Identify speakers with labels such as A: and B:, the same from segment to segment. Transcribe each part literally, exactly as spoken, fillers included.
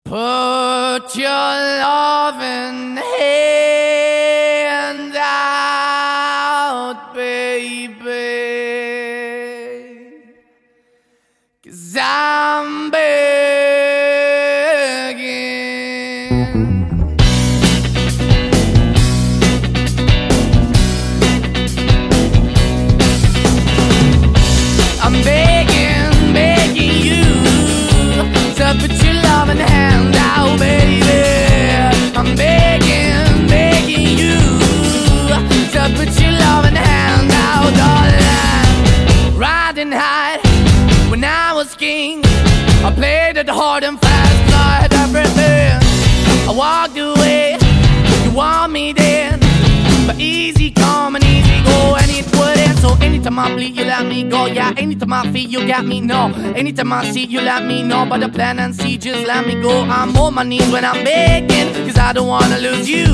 A: Put your loving hand out, baby, 'cause I'm begging. I'm begging, begging you to put your loving hand out, baby. I'm begging, begging you to put your loving hand out, darling. Riding high when I was king, I played it hard and fast, 'cause I had everything. I walked away, you want me then, but easy come and easy go, and it wouldn't. So anytime I bleed, you let me go. Yeah, anytime I feel, you got me, no. Anytime I see, you let me know. But the plan and see, just let me go. I'm on my knees when I'm begging, 'cause I don't wanna lose you.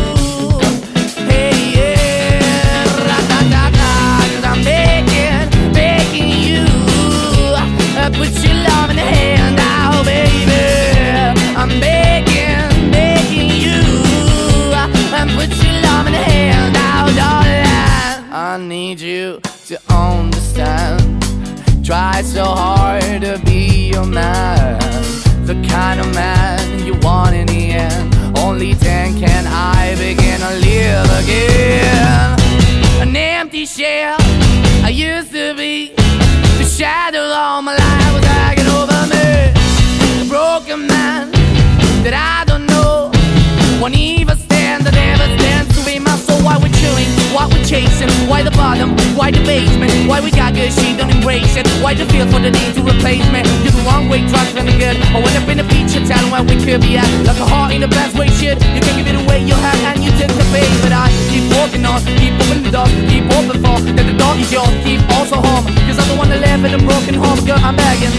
A: Hey, yeah, ratatata, 'cause I'm begging, begging you, uh, put your love in the hand out, baby. I'm begging, begging you, uh, and put your love in the hand out, darling. I need you to understand. Try so hard to be your man, the kind of man you want in the end. Only then can I begin to live again. An empty shell I used to be, the shadow all my life was hanging over me. A broken man that I don't know, won't even stand, I never stand to be my soul. Why we're chilling, why we're chasing, why the bottom, why the basement, why we got good, she don't embrace it. Why the feel for the need to replace me? You're the wrong way, trying to be good. I went up in a feature town where we could be at, like a heart in the best way, shit. You can give it away, you have, and you take the pay. But I keep walking on, keep opening the door, keep open for that the door is yours, keep also home, 'cause I don't wanna live in a broken home, girl, I'm begging.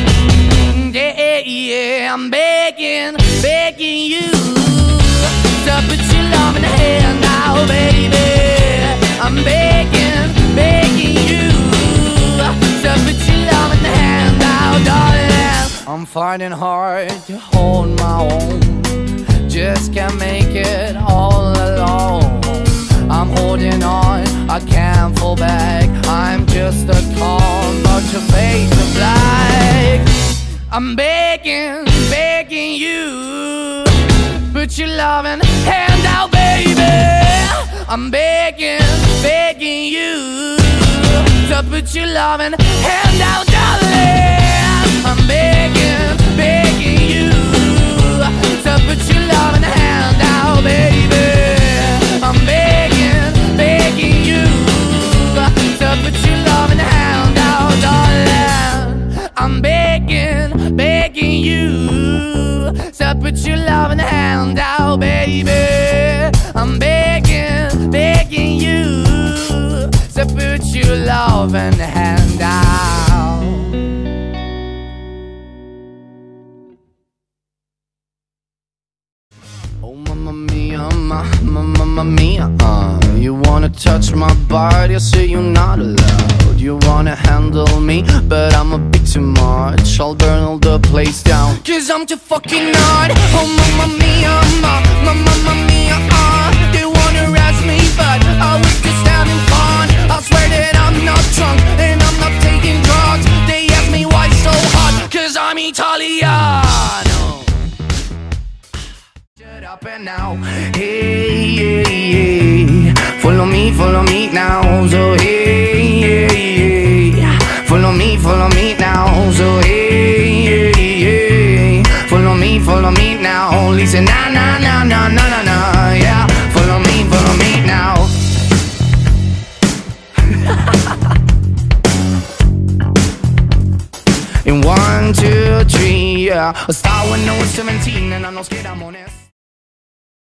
A: Yeah, yeah, I'm begging, begging you to put your love in the hand now, baby. I'm begging, begging you to put your love in the hand now, darling. I'm fighting hard to hold my own, just can't make it all alone. I'm holding on, I can't fall back. I'm just a call, but your face is black. I'm begging, begging you, put your loving hand out, baby. I'm begging, begging you to put your loving hand out, darling. I'm begging, begging you to put your loving hand out, baby. I'm begging, begging you to put your loving hand out, darling. I'm begging, begging you to put your loving hand out, baby. I'm begging, begging you to put your loving hand out. Oh, mamma mia, ma, ma, mamma mia, uh. You wanna touch my body, I say you're not allowed. You wanna handle me, but I'm a bit too much. I'll burn all the place down, 'cause I'm too fucking hard. Oh, mamma mia, ma, ma, mamma mia, uh. They wanna arrest me, but I was just having fun. I swear that I'm not drunk, and I'm not taking drugs. They ask me why so hot, 'cause I'm Italiano. Shut up and now, hey, yeah, yeah. Follow me, follow me now, so hey, yeah, yeah. Follow me, follow me now, so hey, yeah, yeah. Follow me, follow me now, listen, na, na, na, na, na, na, na, yeah. Follow me, follow me now. In one, two, three, yeah. I started when I was seventeen, and I'm not scared, I'm honest.